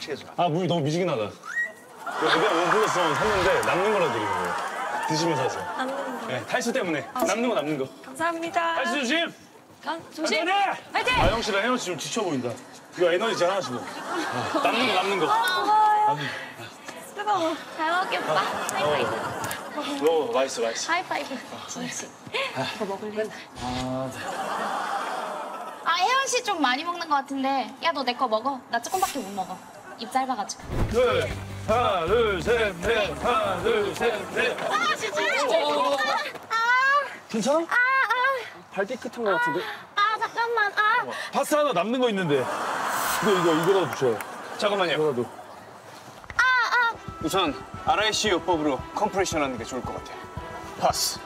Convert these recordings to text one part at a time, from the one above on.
해줘. 아, 물 너무 미지근하다. 내가 원 플러스 원 샀는데 남는 거라 드리는 거예요. 드시면서 하세요. 남는 거. 네, 탈수 때문에. 남는 거. 감사합니다. 탈수 조심! 조심! 화이팅! 아, 형 씨랑 혜원 씨 좀 지쳐 보인다. 이거 에너지 잘 하시고. 남는 거. 고마워요. 뜨거워. 잘 먹겠다. 하이파이브. 맛있어. 하이파이브. 진심. 이거 먹을래? 아, 혜원 씨 좀 많이 먹는 것 같은데. 야, 너 내 거 먹어. 나 조금밖에 못 먹어. 입 짧아가지고. 하나, 둘, 셋, 넷. 하나, 둘, 셋, 넷. 아, 진짜. 괜찮아? 발 깨끗한 거 같은데? 잠깐만. 파스타 하나 남는 거 있는데. 이거라도 주세요. 잠깐만요. 이거라도. 우선 RIC 요법으로 컴프레션 하는 게 좋을 것 같아요. 파스.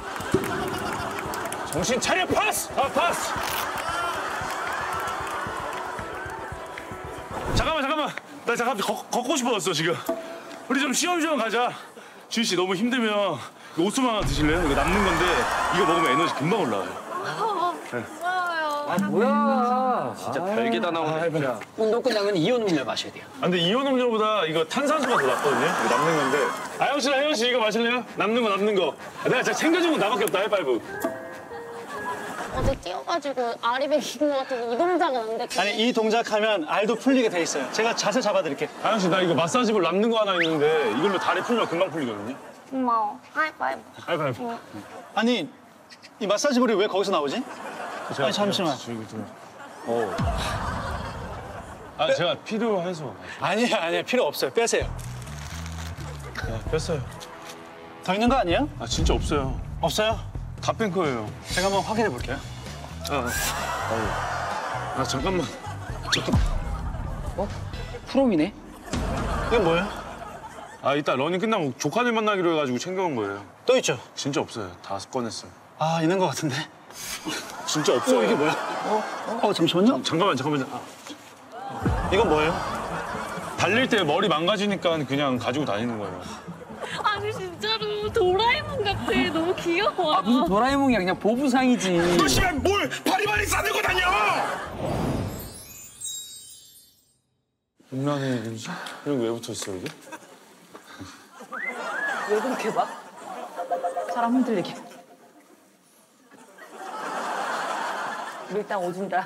정신 차려, 파스! 파스! 잠깐만. 나 잠깐 걷고 싶어졌어, 지금. 우리 좀 쉬엄쉬엄 가자. 주희 씨 너무 힘들면 이거 오수만 하나 드실래요? 이거 남는 건데 이거 먹으면 에너지 금방 올라와요. 고마워요. 뭐야. 진짜 별게 다 나오네. 진짜. 운동 끝나면 이온 음료 마셔야 돼요. 근데 이온 음료보다 이거 탄산수가 더 낫거든요? 이거 남는 건데. 아영 씨랑 혜원 씨 이거 마실래요? 남는 거. 내가 진짜 챙겨준 건 나밖에 없다, 하이파이브. 어제 뛰어가지고 알이 베긴 것 같은데 이 동작은 안 돼. 아니 이 동작하면 알도 풀리게 돼 있어요. 제가 자세 잡아드릴게요. 아영 씨, 나 이거 마사지볼 남는 거 하나 있는데 이걸로 다리 풀면 금방 풀리거든요? 고마워. 하이파이브. 하이파이브. 아니 이 마사지볼이 왜 거기서 나오지? 아니 잠시만. 제가 필요해서. 아니야 필요 없어요. 빼세요. 뺐어요. 더 있는 거 아니에요? 아, 진짜 없어요. 없어요? 다 뺀 거예요. 제가 한번 확인해 볼게요. 잠깐만. 프롬이네? 이건 뭐예요? 이따 러닝 끝나면 조카들 만나기로 해가지고 챙겨온 거예요. 또 있죠? 진짜 없어요. 다 꺼냈어요. 아 있는 거 같은데. 진짜 없어요. 이게 뭐야? 잠시만요. 잠깐만. 이건 뭐예요? 달릴 때 머리 망가지니까 그냥 가지고 다니는 거예요. 아니 진짜로 도라에몽 같아. 너무 귀여워. 무슨 도라에몽이야. 그냥 보부상이지. 너 씨발 뭘 바리바리 싸들고 다녀! 음란의 일이지? 이런 왜 붙어있어, 여기? 왜 그렇게 봐? 사람 흔들리게. 우리 일단 오준다.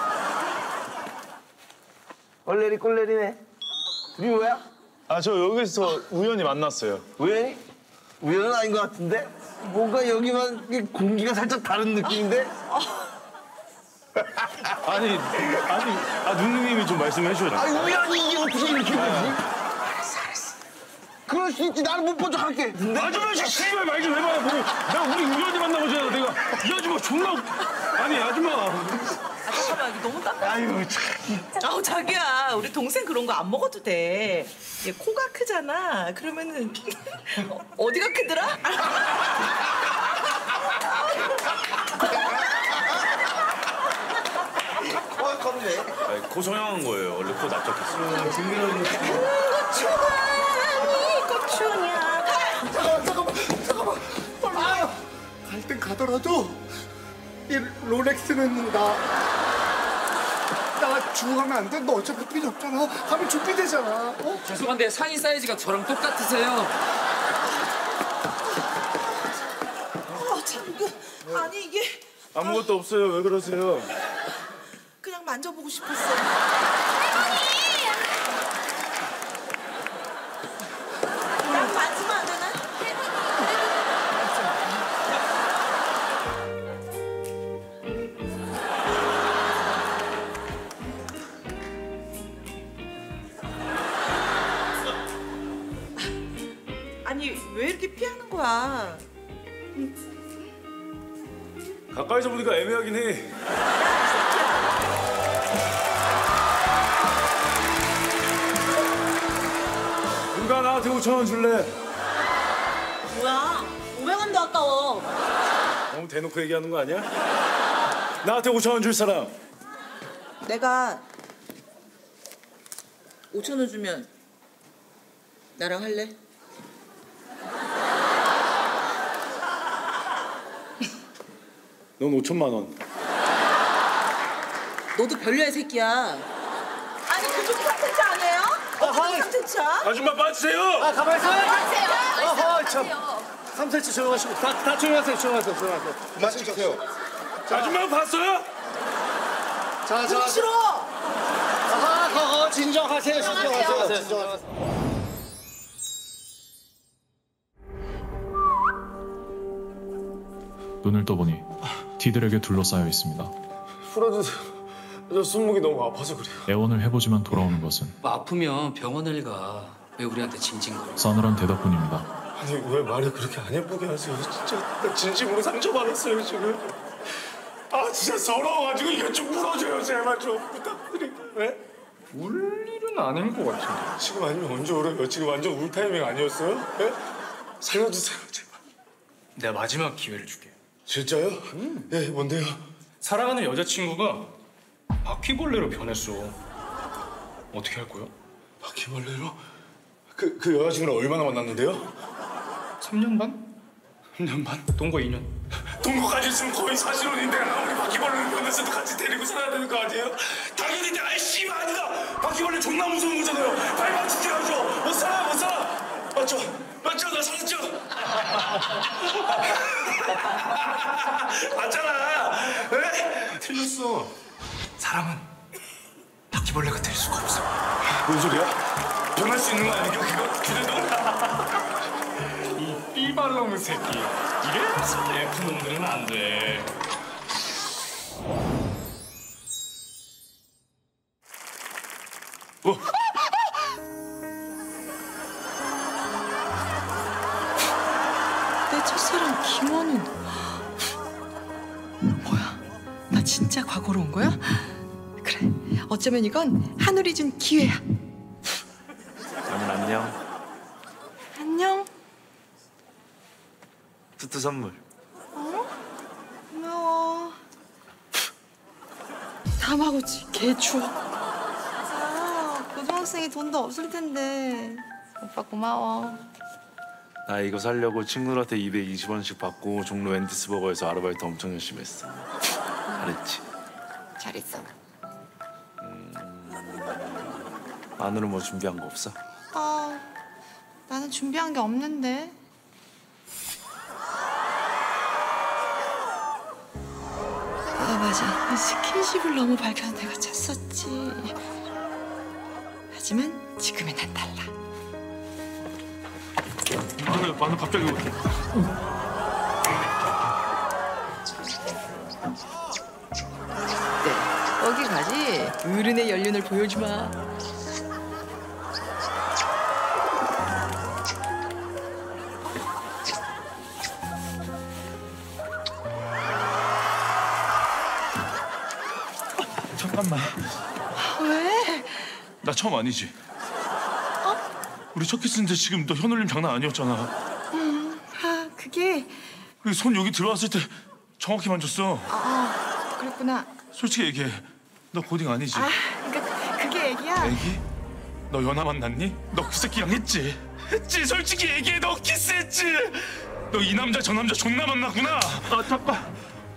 꼴레리네. 둘이 뭐야? 저 여기서 우연히 만났어요. 우연히? 우연은 아닌 것 같은데? 뭔가 여기만 공기가 살짝 다른 느낌인데? 아니, 누누님이 좀 말씀해 주셔야죠. 우연히 이게 어떻게 이렇게 되지? 알았어. 그럴 수 있지. 나는 못 본 척 할게. 아줌마, 씨발 말 좀 해봐요. 내가 우리 우연히 만나보잖아. 내가 이 아줌마 존나. 아니, 아줌마. 잠깐만, 이거 너무 딱딱해. 아이고, 참. 아우, 자기야. 우리 동생 그런 거 안 먹어도 돼. 얘 코가 크잖아. 그러면은 어디가 크더라? 코가 컸네. 코 성형한 거예요. 원래 코 납작했어요. 고추냐. 잠깐만. 갈 땐 가더라도 이 롤렉스는 나 주고 가면 안 돼? 너 어차피 필요 없잖아. 가면 준비되잖아. 죄송한데 상의 사이즈가 저랑 똑같으세요. 참, 아니 이게 아무것도 없어요. 왜 그러세요? 그냥 만져보고 싶었어. 난 만지면 안 되나? 아니 왜 이렇게 피하는 거야? 가까이서 보니까 애매하긴 해. 누가 나한테 5,000원 줄래? 뭐야? 500원도 아까워. 너무 대놓고 얘기하는 거 아니야? 나한테 5,000원 줄 사람. 내가 5,000원 주면 나랑 할래? 넌 5천만 원. 너도 별로야, 이 새끼야. 아니, 그 정도 컨텐츠 아니에요? 진짜? 아줌마 빠지세요. 가만히 있어. 어허, 참. 3cm 조용하시고. 다 조용하세요. 조용하세요. 그만 찍으세요. 아줌마 봤어요? 자. 싫어. 진정하세요. 눈을 떠보니 뒤들에게 둘러싸여 있습니다. 풀어주세요. 저 손목이 너무 아파서 그래요. 애원을 해보지만 돌아오는 것은 뭐 아프면 병원을 가. 왜 우리한테 징징거려? 싸늘한 대답뿐입니다. 아니 왜 말을 그렇게 안 예쁘게 하세요? 진짜 나 진심으로 상처받았어요 지금. 아 진짜 서러워가지고 이거 좀 풀어줘요 제발 좀 부탁드릴게요. 왜? 울 일은 아닌 것 같은데. 지금 아니면 언제 울어요? 지금 완전 울 타이밍 아니었어요? 네? 살려주세요 제발. 내가 마지막 기회를 줄게. 진짜요? 네 뭔데요? 사랑하는 여자친구가 바퀴벌레로 변했어. 어떻게 할 거야? 바퀴벌레로? 그 여자친구랑 얼마나 만났는데요? 3년 반? 3년 반? 동거 2년. 동거까지 있으면 거의 사실혼인데 아무리 바퀴벌레를 변했어도 같이 데리고 살아야 되는 거 아니에요? 당연히 아이 씨발 아니다! 바퀴벌레 존나 무서운 거잖아요! 빨리 맞추셔야죠! 못 살아! 맞죠? 나 살았죠? 맞잖아! 왜? 틀렸어. 사람은 바퀴벌레가 될 수가 없어. 뭔 소리야? 변할 수 있는 거 아니야? 그거 그래도? 이 삐발놈의 새끼. 이래서 예쁜 놈들은 안 돼. 내 첫사랑 김원훈. 뭐야? 나 진짜 과거로 온 거야? 그래. 어쩌면 이건 하늘이 준 기회야. 그러면 안녕. 안녕. 투투 선물. 고마워. 다마고치 개 추워. 아, 고등학생이 돈도 없을 텐데. 오빠 고마워. 나 이거 살려고 친구들한테 220원씩 받고 종로 웬디스버거에서 아르바이트 엄청 열심히 했어. 잘했지? 잘했어. 안으로 뭐 준비한 거 없어? 나는 준비한 게 없는데. 맞아. 스킨십을 너무 밝혀서 내가 찼었지. 하지만 지금의 난 달라. 마늘 갑자기 왜? 거기 가지. 어른의 연륜을 보여주마. 잠깐만. 왜? 나 처음 아니지? 우리 첫 키스인데 지금 너 현울림 장난 아니었잖아. 그게 손 여기 들어왔을 때 정확히 만졌어. 그랬구나. 솔직히 얘기해. 너 고딩 아니지? 그러니까 그게 얘기야. 애기? 너 연하 만났니? 너 그 새끼랑 했지? 했지? 솔직히 얘기해. 너 키스했지? 너 이 남자 저 남자 존나 만났구나. 잠깐.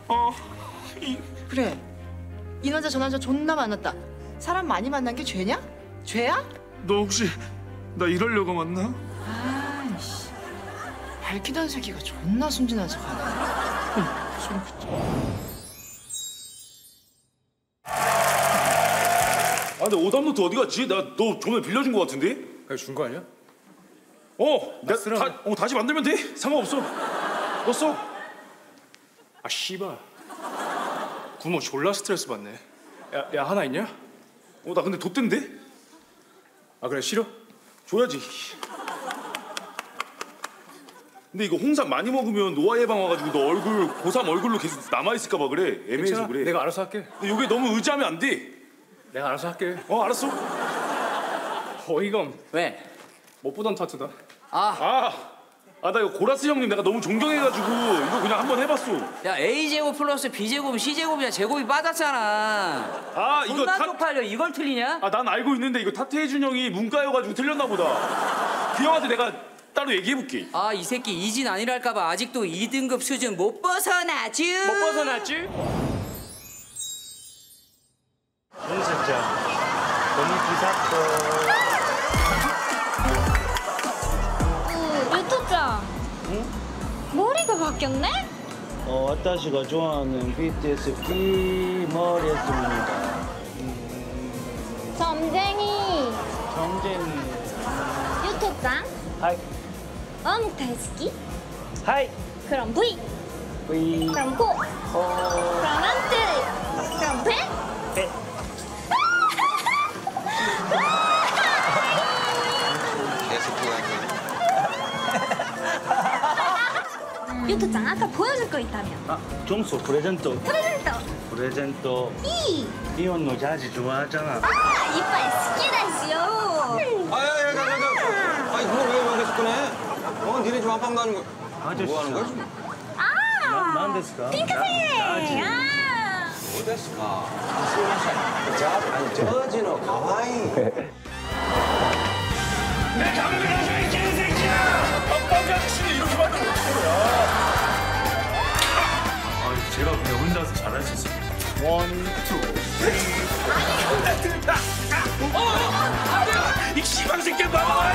그래. 이 남자 저 남자 존나 만났다. 사람 많이 만난 게 죄냐? 죄야? 너 혹시 나 이러려고 만나? 아이씨. 밝히던 새끼가 존나 순진한 척하네. 근데 오답노트 어디 갔지? 나 너 저번에 빌려준 거 같은데? 그냥 준 거 아니야? 내가 다시 만들면 돼. 상관없어. 너 써. 아 씨발. 구모 졸라 스트레스 받네. 야 하나 있냐? 나 근데 돛댄데? 아 그래 싫어? 줘야지. 근데 이거 홍삼 많이 먹으면 노화 예방 와가지고 너 얼굴 고3 얼굴로 계속 남아있을까 봐 그래. 애매해서 괜찮아. 그래. 내가 알아서 할게. 근데 이게 너무 의지하면 안 돼. 내가 알아서 할게. 알았어. 어이가 없네. 왜? 못 보던 타투다. 나 이거 고라스 형님 내가 너무 존경해가지고 이거 그냥 한번 해봤어. 야 A제곱 플러스 B제곱은 C제곱이야. 제곱이 빠졌잖아. 이거 존나 쪽팔려. 이걸 틀리냐? 난 알고 있는데 이거 타태해준 형이 문과여가지고 틀렸나 보다. 그 형한테 내가 따로 얘기해볼게. 이 새끼 이진 아니랄까봐 아직도 2등급 수준 못 벗어나쥬. 홍 실장, 본인 기사건. 유토짱. 머리가 바뀌었네? 私が 좋아하는 BTS 비머리였습니다. 점쟁이. 경쟁이. 유토짱. 하이. 어묵 다이스키? 하이. 그럼 V. V. 그럼 고. 그럼 안트. 그럼 배? 배. 유토짱 아까 보여줄 거 있다며. 아, 점수 프레젠토. 프레젠토. 이. 이온노 자지 좋아하잖아. 아, 이빨 스키다시요. 아니 그걸 왜 여기서 꺼내? 니네 집 안방 가는 거. 아저씨. 뭐 하는 거야 지금? 난 됐을까? 핑크색. 어땠을까? 아니 저지노 가와이. 내 당근하자 이 개새끼야! 빡빡이 아저씨는 이렇게 만들면 어떡하냐? 제가 그냥 혼자서 잘할 수 있어요. 이 씨발 새끼야 봐봐!